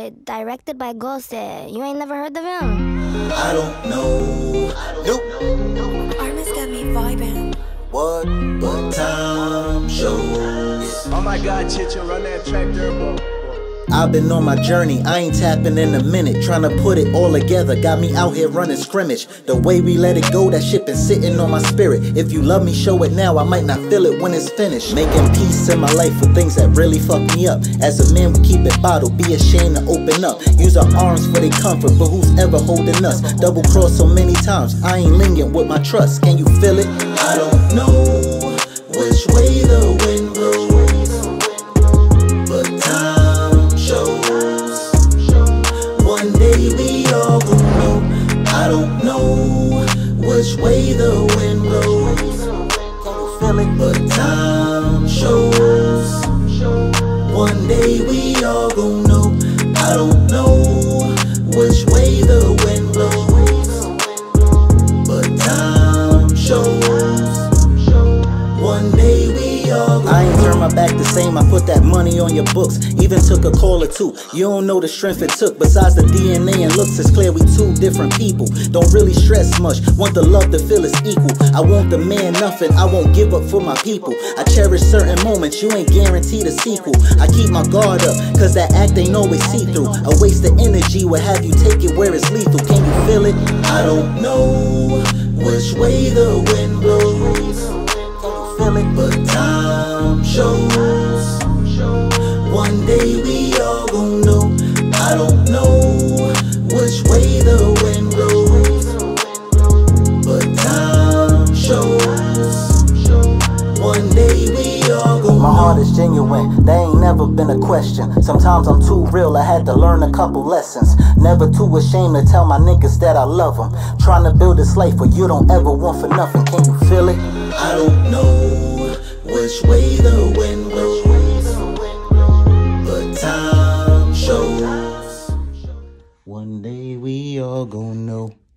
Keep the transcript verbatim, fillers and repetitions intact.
shit, directed by Ghosted. You ain't never heard of him? I don't know. Nope. Armis got me vibing. What? But time shows. Oh my God, Chicho, run that track turbo. I've been on my journey, I ain't tapping in a minute. Trying to put it all together, got me out here running scrimmage. The way we let it go, that shit been sitting on my spirit. If you love me, show it now, I might not feel it when it's finished. Making peace in my life with things that really fuck me up. As a man, we keep it bottled, be ashamed to open up. Use our arms for their comfort, but who's ever holding us? Double cross so many times, I ain't linking with my trust. Can you feel it? I don't know which way the wind blows, but time shows. One day we all gon' know. I don't know which way the wind blows. Can you feel it? But time shows. One day we all gon' know. I don't know which way the wind blows, but time shows. One day we all gon' I ain't turn my back the same, I put that money on your books. Even took a call or two, you don't know the strength it took. Besides the D N A and looks, it's clear we two different people. Don't really stress much, want the love to feel is equal. I want the man nothing, I won't give up for my people. I cherish certain moments, you ain't guaranteed a sequel. I keep my guard up, cause that act ain't always see-through. A waste of energy will have you take it where it's lethal. Can you feel it? I don't know which way the wind blows. Can you feel it? But time shows. One day we all gon' know. I don't know which way the wind blows, but time shows. One day we all gon' know. My heart is genuine, there ain't never been a question. Sometimes I'm too real, I had to learn a couple lessons. Never too ashamed to tell my niggas that I love them. Trying to build this life where you don't ever want for nothing. Can you feel it? I don't know which way the wind blows, but time shows. One day we all gon' know.